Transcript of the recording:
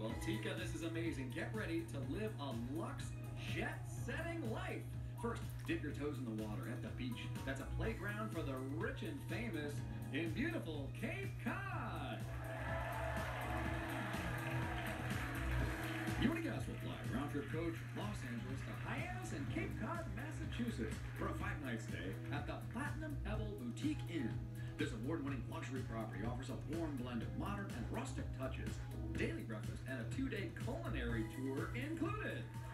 Well, Tika, this is amazing. Get ready to live a luxe, jet-setting life. First, dip your toes in the water at the beach. That's a playground for the rich and famous in beautiful Cape Cod. You and a guest will fly round-trip coach Los Angeles to Hyannis and Cape Cod, Massachusetts for a 5-night stay at the Platinum Pebble Boutique Inn. This award-winning luxury property offers a warm blend of modern and rustic touches, daily breakfast, and a 2-day culinary tour included.